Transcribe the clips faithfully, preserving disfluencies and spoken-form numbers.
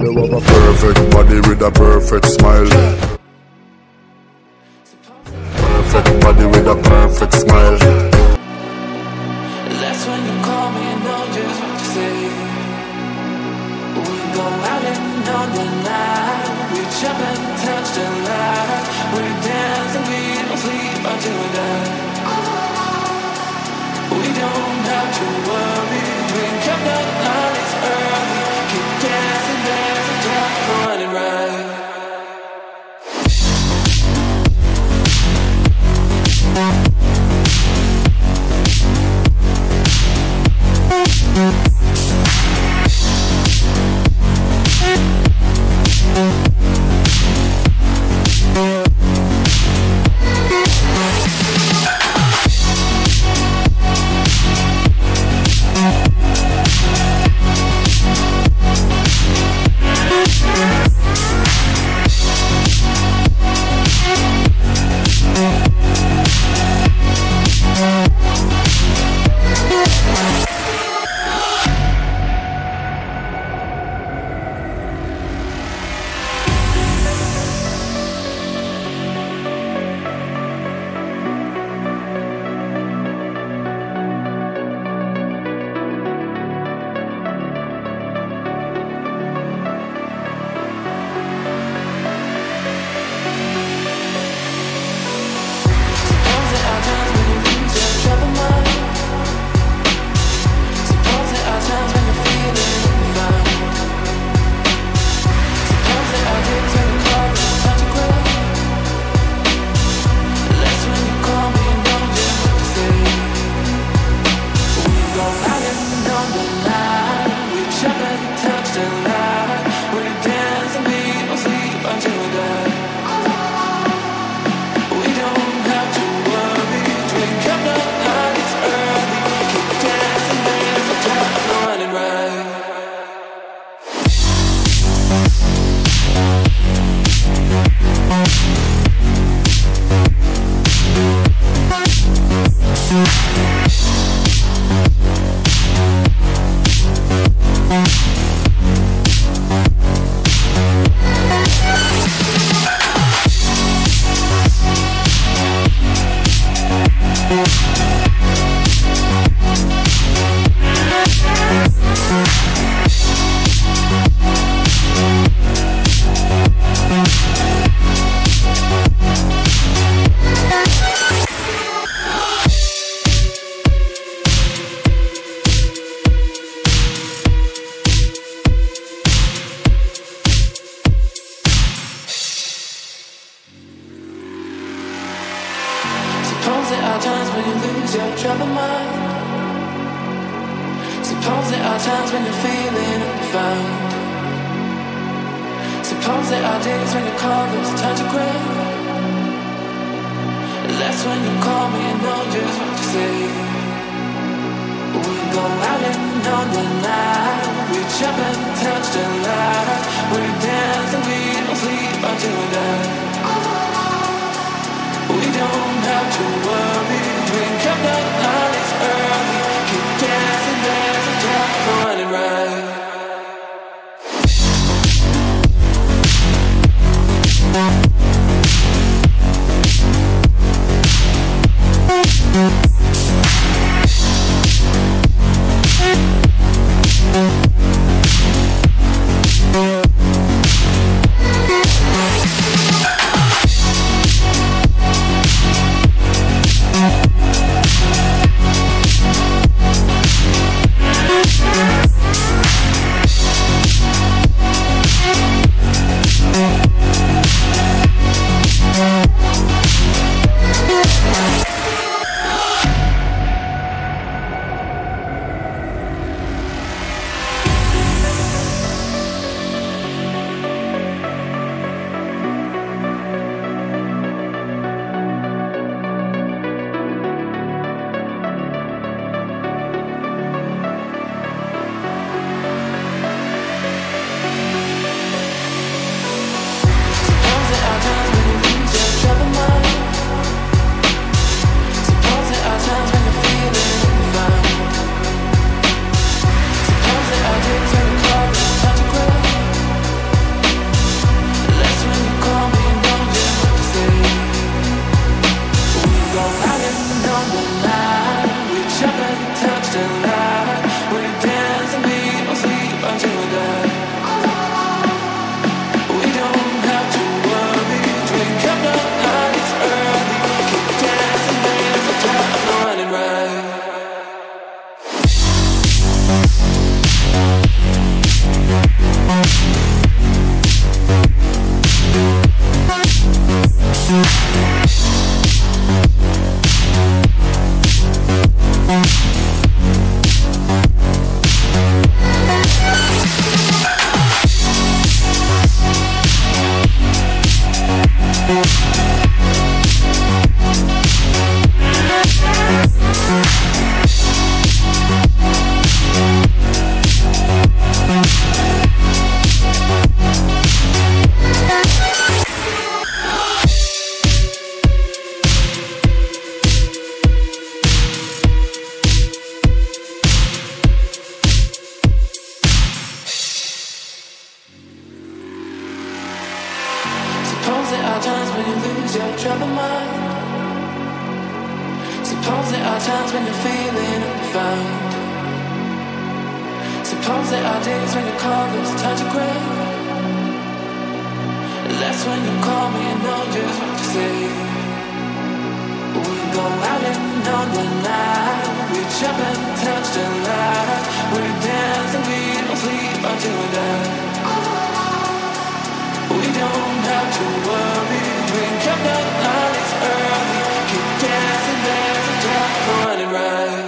you have a perfect body with a perfect smile. Perfect body with a perfect smile. That's when you call me and know just what to say. We go out and on the night. We jump and touch the light. We dance and we don't sleep until we die. We don't have to worry. Drink up the night, it's early. Keep dancing, dancing, dancing, running right. Suppose there are times when you lose your troubled mind. Suppose there are times when you're feeling undefined. Suppose there are days when your colors turn to gray. That's when you call me and know just what to say. We go out and on the night. We jump and touch the light. We dance and we don't sleep until we die. We don't have to worry. Drink up the night, it's early. Keep dancing, dancing, dancing, running right. We'll be right back. on the line. We jump and touch the light. We dance and we don't sleep until we die. We don't have to worry. Drink up the night, it's early. Keep dancing, dance the top, no running right. Suppose there are times when you lose your troubled mind. Suppose there are times when you're feeling undefined. Suppose there are days when your call is touch of ground. That's when you call me and know just what to say. We go out and on the night. We jump and touch the light. We dance and we don't sleep until we die. We don't have to worry. Drink up the night, it's early. Keep dancing, dancing, dancing, running right.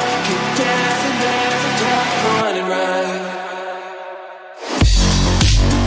Running right.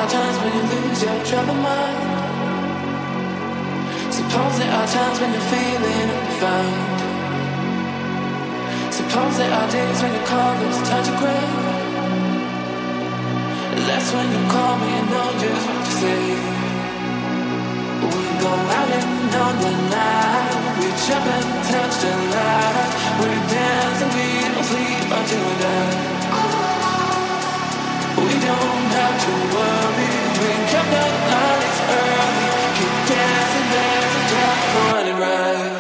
are times when you lose your troubled mind. Suppose there are times when you're feeling undefined. Suppose there are days when your call lose touch of ground. That's when you call me and know just what to say. We go out and on the night. We jump and touch the light. We dance and we don't sleep until we die. We don't have to worry. Drink up the nights early. Keep dancing, dancing, dancing, running right.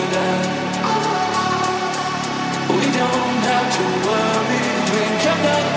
We don't have to worry. Drink up the